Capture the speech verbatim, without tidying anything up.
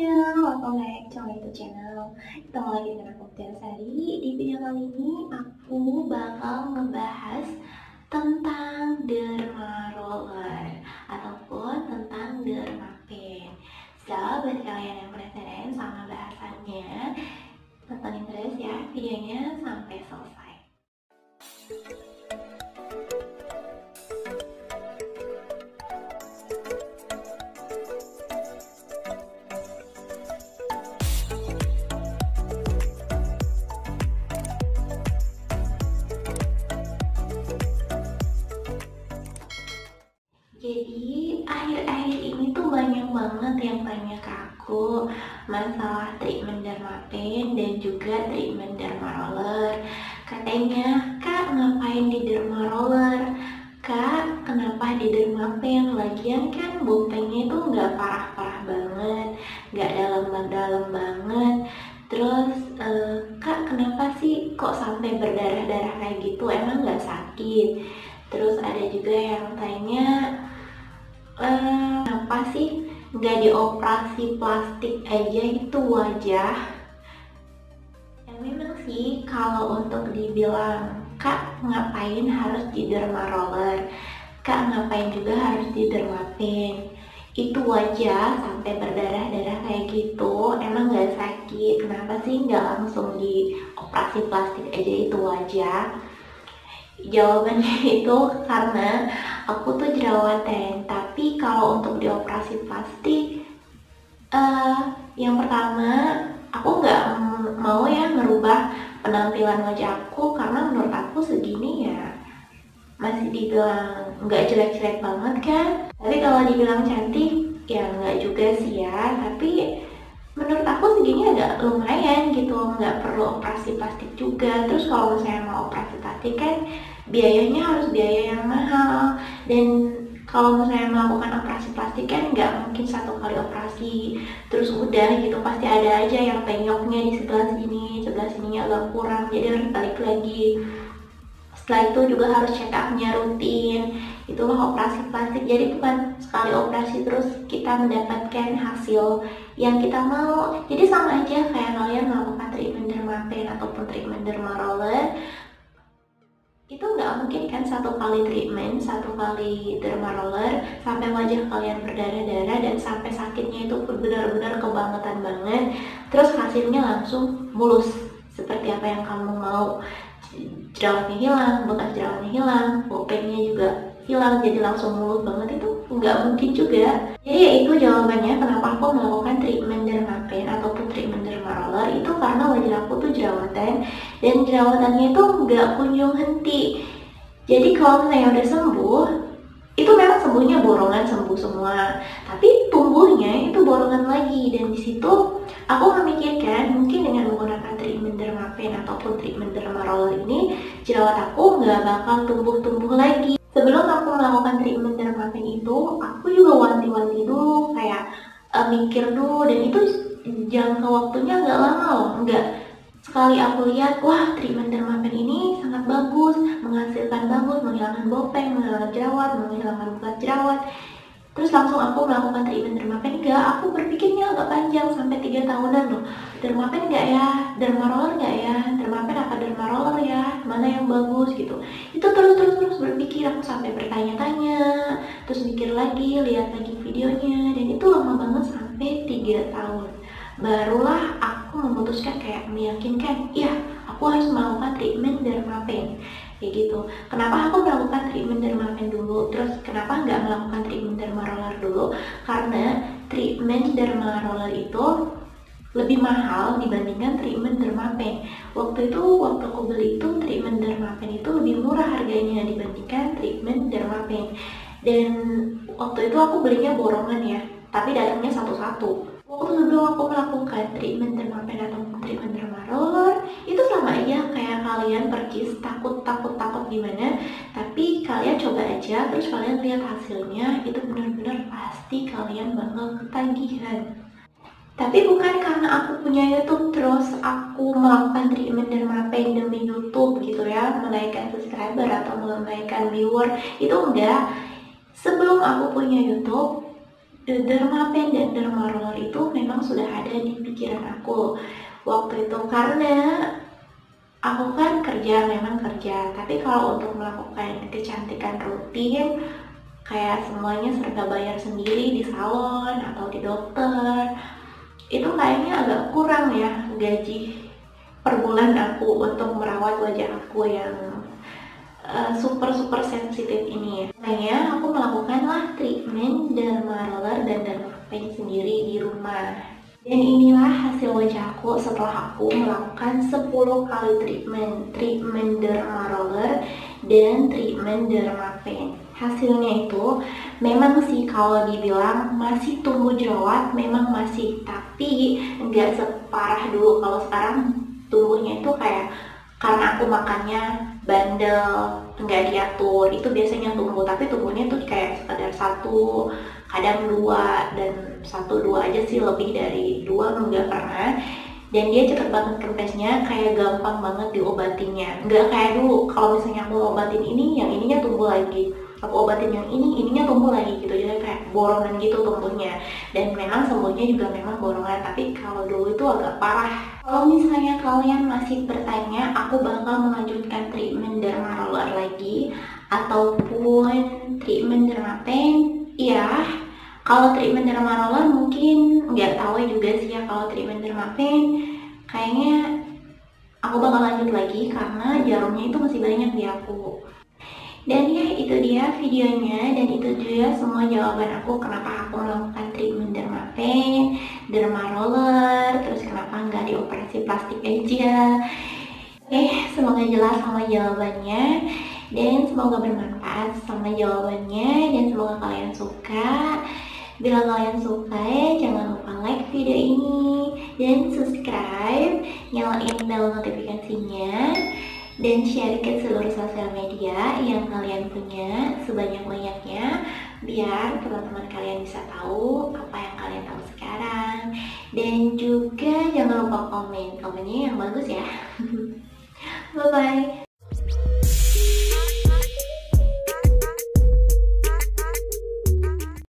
semuanya, welcome back to my YouTube channel. Ketemu lagi dengan aku Tiara Sari. Di video kali ini aku bakal ngebahas tentang derma roller ataupun tentang dermapen. So, buat kalian yang penasaran sama bahasannya, tontonin terus ya videonya sampai selesai. Jadi akhir-akhir ini tuh banyak banget yang tanya ke aku masalah treatment dermapen dan juga treatment derma roller. Katanya, "Kak, ngapain di derma roller? Kak, kenapa di dermapen? Lagian kan bopengnya itu nggak parah-parah banget, nggak dalam-dalam banget. Terus, eh, Kak, kenapa sih kok sampai berdarah-darah kayak gitu? Emang nggak sakit?" Terus ada juga yang tanya, Eh, kenapa sih nggak dioperasi plastik aja itu wajah? Ya memang sih kalau untuk dibilang, "Kak, ngapain harus di derma roller? Kak, ngapain juga harus di dermapen?" Itu wajah sampai berdarah-darah kayak gitu emang nggak sakit. Kenapa sih nggak langsung dioperasi plastik aja itu wajah? Jawabannya itu karena aku tuh jerawatan, tapi kalau untuk dioperasi plastik, uh, yang pertama aku nggak mau ya merubah penampilan wajah aku, karena menurut aku segini ya masih dibilang nggak jelek-jelek banget kan. Tapi kalau dibilang cantik ya nggak juga sih ya, tapi menurut aku segini agak lumayan gitu, nggak perlu operasi plastik juga. Terus kalau misalnya mau operasi plastik kan biayanya harus biaya yang mahal, dan kalau misalnya melakukan operasi plastik kan nggak mungkin satu kali operasi terus udah gitu, pasti ada aja yang penyoknya di sebelah sini, sebelah sininya agak kurang, jadi harus balik lagi. Setelah itu juga harus check up-nya rutin. Itulah operasi plastik. Jadi bukan sekali operasi terus kita mendapatkan hasil yang kita mau. Jadi sama aja kayak kalian melakukan treatment dermapen ataupun treatment derma roller. Itu nggak mungkin kan satu kali treatment, satu kali derma roller sampai wajah kalian berdarah-darah dan sampai sakitnya itu benar-benar kebangetan banget, terus hasilnya langsung mulus seperti apa yang kamu mau. Jerawatnya hilang, bekas jerawatnya hilang, bopengnya juga hilang, jadi langsung mulus banget. Itu nggak mungkin juga. Jadi ya itu jawabannya kenapa aku melakukan treatment dermapen ataupun treatment derma roller, itu karena wajah aku tuh jerawatan dan jerawatannya itu nggak kunjung henti. Jadi kalau misalnya udah sembuh, itu memang sembuhnya borongan, sembuh semua, tapi tumbuhnya itu borongan lagi. Dan disitu aku memikirkan mungkin dengan menggunakan treatment dermapen ataupun treatment derma roller ini, jerawat aku nggak bakal tumbuh-tumbuh lagi. Sebelum aku melakukan treatment dermapen itu, aku juga wanti-wanti dulu, kayak uh, mikir dulu, dan itu jangka waktunya nggak lama loh, nggak sekali aku lihat, wah treatment dermapen ini sangat bagus, menghasilkan bagus, menghilangkan bopeng, menghilangkan jerawat, menghilangkan bekas jerawat, terus langsung aku melakukan treatment dermapen. Enggak, aku berpikirnya agak panjang, sampai tiga tahunan loh. Dermapen nggak ya? Derma roller nggak ya? Dermapen apa derma roller ya? Mana yang bagus gitu. Itu terus-terus terus berpikir, aku sampai bertanya-tanya, terus mikir lagi, lihat lagi videonya, dan itu lama banget sampai tiga tahun. Barulah aku memutuskan, kayak meyakinkan, iya aku harus melakukan treatment dermapen kayak gitu. Kenapa aku melakukan treatment dermapen dulu, terus kenapa nggak melakukan treatment derma roller dulu? Karena treatment derma roller itu lebih mahal dibandingkan treatment dermapen. Waktu itu, waktu aku beli itu, treatment dermapen itu lebih murah harganya dibandingkan treatment dermapen. Dan waktu itu aku belinya borongan ya, tapi datangnya satu-satu. Waktu sebelum aku melakukan treatment dermapen atau treatment derma roller, itu sama aja kayak kalian pergi takut-takut-takut gimana, tapi kalian coba aja, terus kalian lihat hasilnya, itu benar-benar pasti kalian bakal ketagihan. Tapi bukan karena aku punya YouTube terus aku melakukan treatment dermapen demi YouTube gitu ya, menaikkan subscriber atau menaikkan viewer, itu enggak. Sebelum aku punya YouTube, dermapen dan derma roller itu memang memang sudah ada di pikiran aku waktu itu, karena aku kan kerja, memang kerja, tapi kalau untuk melakukan kecantikan rutin kayak semuanya serba bayar sendiri di salon atau di dokter, itu kayaknya agak kurang ya gaji per bulan aku untuk merawat wajah aku yang uh, super super sensitif ini. Makanya aku melakukanlah treatment derma roller dan derma paint sendiri di rumah. Dan inilah hasil wajahku setelah aku melakukan sepuluh kali treatment, treatment derma roller dan treatment derma paint. Hasilnya itu memang sih kalau dibilang masih tumbuh jerawat, memang masih, tapi nggak separah dulu. Kalau sekarang tumbuhnya itu kayak karena aku makannya bandel, nggak diatur, itu biasanya tumbuh, tapi tumbuhnya tuh kayak sekedar satu, kadang dua, dan satu dua aja sih, lebih dari dua nggak pernah. Dan dia cepet banget kempesnya, kayak gampang banget diobatinya, nggak kayak dulu kalau misalnya aku obatin ini, yang ininya tumbuh lagi, aku obatin yang ini, ininya tumbuh lagi gitu, jadi kayak borongan gitu tumbuhnya. Dan memang sembuhnya juga memang borongan, tapi kalau dulu itu agak parah. Kalau misalnya kalian masih bertanya, aku bakal melanjutkan treatment derma roller lagi ataupun treatment derma paint, iya. Kalau treatment derma roller mungkin nggak tahu juga sih ya. Kalau treatment derma paint kayaknya aku bakal lanjut lagi karena jarumnya itu masih banyak di aku. Dan ya itu dia videonya, dan itu dia semua jawaban aku kenapa aku melakukan treatment derma paint, derma roller, terus kenapa nggak dioperasi plastik aja. Eh, semoga jelas sama jawabannya, dan semoga bermanfaat sama jawabannya, dan semoga kalian suka. Bila kalian suka ya, jangan lupa like video ini dan subscribe, nyalain bel notifikasinya, dan share ke seluruh sosial media yang kalian punya sebanyak-banyaknya, biar teman-teman kalian bisa tahu apa yang kalian tahu sekarang. Dan juga jangan lupa komen, komennya yang bagus ya. Bye bye.